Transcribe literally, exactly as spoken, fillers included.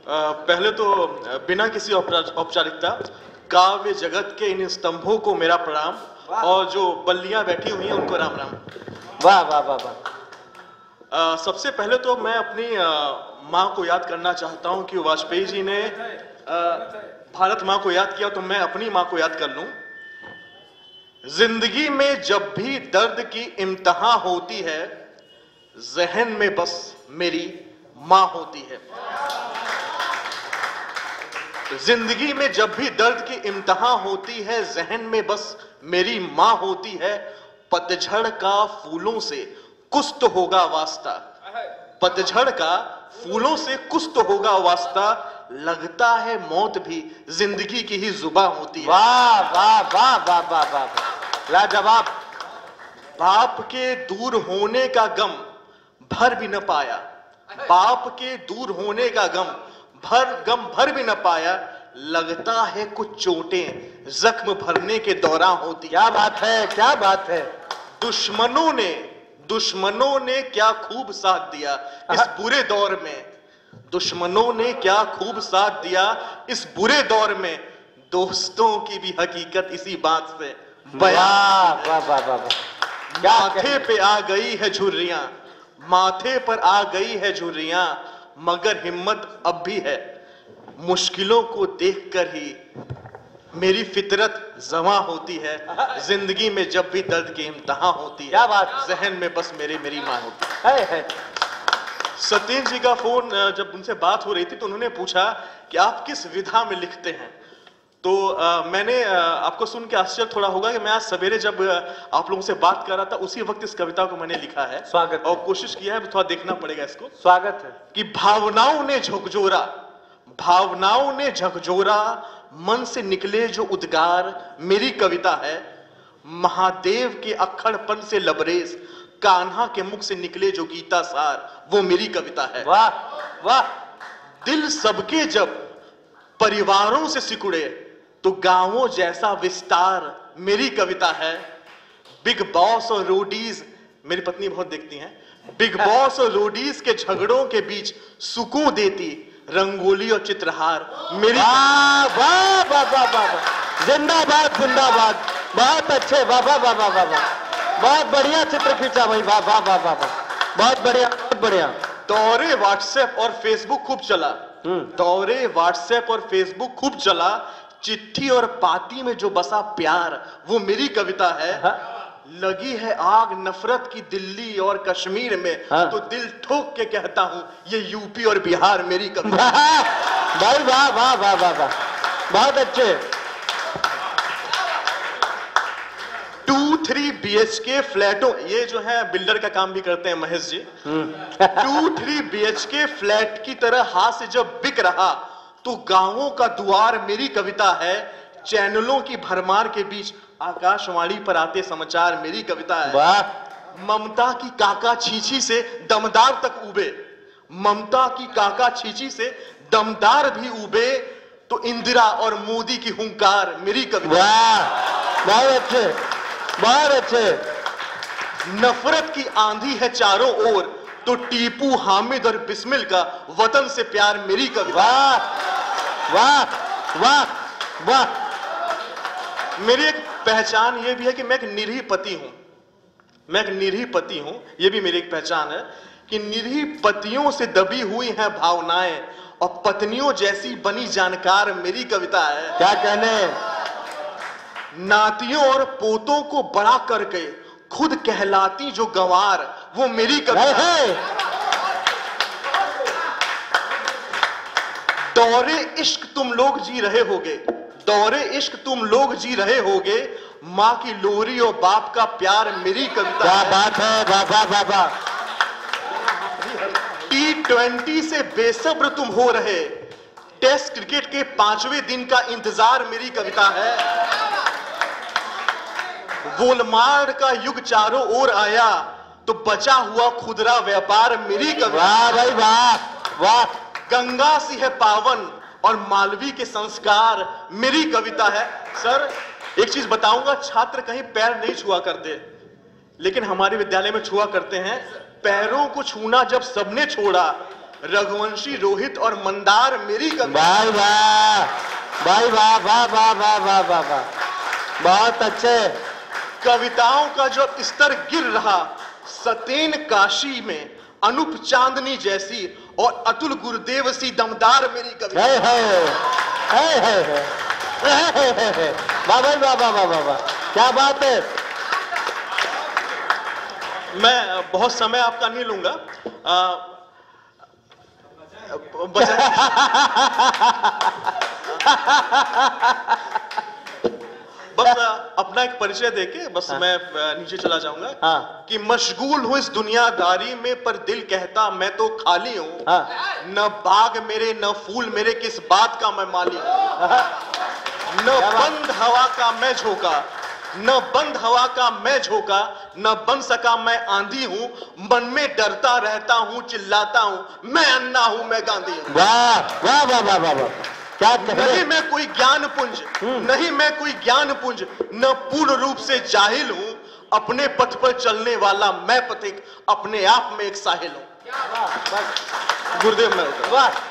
पहले तो बिना किसी औपचारिकता काव्य जगत के इन स्तंभों को मेरा प्रणाम, और जो बल्लियां बैठी हुई हैं उनको राम राम। वाह वाह वाह वाह। सबसे पहले तो मैं अपनी माँ को याद करना चाहता हूं कि वाजपेयी जी ने आ, भारत माँ को याद किया, तो मैं अपनी माँ को याद कर लूं। जिंदगी में जब भी दर्द की इम्तिहा होती है, जहन में बस मेरी माँ होती है। जिंदगी में जब भी दर्द की इम्तिहा होती है, जहन में बस मेरी माँ होती है। पतझड़ का फूलों से कुछ तो होगा वास्ता, पतझड़ का फूलों से कुछ तो होगा वास्ता। लगता है मौत भी जिंदगी की ही जुबां होती है। वाह वाह वाह वाह वाह वाह, लाजवाब। बाप के दूर होने का गम भर भी न पाया, बाप के दूर होने का गम भर गम भर भी न पाया। लगता है कुछ चोटें जख्म भरने के दौरान होती। क्या बात है, क्या बात है। दुश्मनों ने दुश्मनों ने क्या खूब साथ दिया इस बुरे दौर में, दुश्मनों ने क्या खूब साथ दिया इस बुरे दौर में। दोस्तों की भी हकीकत इसी बात से बयां। वाह वाह वाह वाह। माथे पे आ गई है झुर्रियां, माथे पर आ गई है झुर्रियां, मगर हिम्मत अब भी है। मुश्किलों को देखकर ही मेरी फितरत जमा होती है। जिंदगी में जब भी दर्द की इम्तिहा होती है, क्या बात, जहन में बस मेरी मेरी माँ होती है, है। सत्येंद्र जी का फोन जब उनसे बात हो रही थी तो उन्होंने पूछा कि आप किस विधा में लिखते हैं। तो आ, मैंने आ, आपको सुन के आश्चर्य थोड़ा होगा कि मैं आज सवेरे जब आप लोगों से बात कर रहा था उसी वक्त इस कविता को मैंने लिखा है। स्वागत और कोशिश किया है, थोड़ा देखना पड़ेगा इसको। स्वागत है। कि भावनाओं ने झकझोरा, भावनाओं ने झकझोरा, मन से निकले जो उद्गार मेरी कविता है। महादेव के अक्खड़पन से लबरेज, कान्हा के मुख से निकले जो गीता सार, वो मेरी कविता है। वाह वाह। दिल सबके जब परिवारों से सिकुड़े, तो गांवों जैसा विस्तार मेरी कविता है। बिग बॉस और रोडीज, मेरी पत्नी बहुत देखती हैं, बिग बॉस और रोडीज के झगड़ों के बीच सुकून देती रंगोली और चित्रहार मेरी। वाह वाह वाह वाह वाह। जिंदाबाद जिंदाबाद। बहुत अच्छे। वाह वाह वाह वाह वाह। बहुत बढ़िया चित्र खींचा भाई। वाह वाह वाह वाह वाह। बहुत बढ़िया बहुत बढ़िया। दौरे व्हाट्सएप और फेसबुक खूब चला, दौरे व्हाट्सएप और फेसबुक खूब चला। चिट्ठी और पाती में जो बसा प्यार, वो मेरी कविता है। हाँ? लगी है आग नफरत की दिल्ली और कश्मीर में, हाँ? तो दिल ठोक के कहता हूं ये यूपी और बिहार मेरी कविता। भाई वाह वाह वाह वाह वाह। बहुत अच्छे। टू थ्री बी एच के फ्लैटों, ये जो है बिल्डर का काम भी करते हैं Mahesh ji. Two three B H K flat की तरह हाथ से जब बिक रहा, तो गांवों का द्वार मेरी कविता है। चैनलों की भरमार के बीच आकाशवाणी पर आते समाचार मेरी कविता है। वाह। ममता की काका छीछी से दमदार तक उबे, ममता की काका छीछी से दमदार भी उबे, तो इंदिरा और मोदी की हुंकार मेरी कविता। वाह बहुत अच्छे बहुत अच्छे। नफरत की आंधी है चारों ओर, तो टीपू हामिद और बिस्मिल का वतन से प्यार मेरी कविता। वाह वाह वाह वाह। मेरी एक पहचान ये भी है कि मैं एक निरीह पति हूं, मैं एक निरीह पति हूं, ये भी मेरी एक पहचान है कि निरीह पतियों से दबी हुई हैं भावनाएं, और पत्नियों जैसी बनी जानकार मेरी कविता है। क्या कहने। नातियों और पोतों को बड़ा करके खुद कहलाती जो गंवार, वो मेरी कविता है। दौरे इश्क तुम लोग जी रहे होगे, दौरे इश्क तुम लोग जी रहे होगे, माँ की लोरी और बाप का प्यार मेरी कविता। क्या बात है। वाह वाह वाह वाह। टी ट्वेंटी से बेसब्र तुम हो रहे, टेस्ट क्रिकेट के पांचवें दिन का इंतजार मेरी कविता है। वोलमार्ट का युग चारों ओर आया, तो बचा हुआ खुदरा व्यापार मेरी कविता। वाह भाई वाह वाह। गंगा सी है पावन और मालवी के संस्कार मेरी कविता है। सर एक चीज बताऊंगा, छात्र कहीं पैर नहीं छुआ करते, लेकिन हमारे विद्यालय में छुआ करते हैं। पैरों को छूना जब सबने छोड़ा, रघुवंशी, रोहित और मंदार मेरी कविता। भाई वाह, भाई वाह वाह वाह वाह वाह वाह वाह, बहुत अच्छे। कविताओं का जो स्तर गिर रहा, सतेन काशी में अनूप चांदनी जैसी और अतुल गुरुदेव सी दमदार मेरी कविता। है है है है है है है, वाह भाई वाह वाह वाह वाह वाह, क्या बात है। मैं बहुत समय आपका नहीं लूंगा, आ, बचा बस अपना एक परिचय देके बस हाँ। मैं नीचे चला जाऊंगा। हाँ। कि मशगूल हूं इस दुनियादारी में पर दिल कहता मैं तो खाली हूं। हाँ। न बाग मेरे न फूल मेरे, किस बात का मैं माली हूं। न बंद हवा का मैं झोंका, न बंद हवा का मैं झोंका, न बन सका मैं आंधी हूं। मन में डरता रहता हूं, चिल्लाता हूं मैं अन्ना हूं, मैं गांधी हूं। वाह वाह वाह वाह वाह वाह, क्या कहने। नहीं मैं कोई ज्ञान पुंज, नहीं मैं कोई ज्ञान पुंज, न पूर्ण रूप से जाहिल हूं। अपने पथ पर चलने वाला मैं पथिक, अपने आप में एक साहिल हूं। गुरुदेव मैं वाह।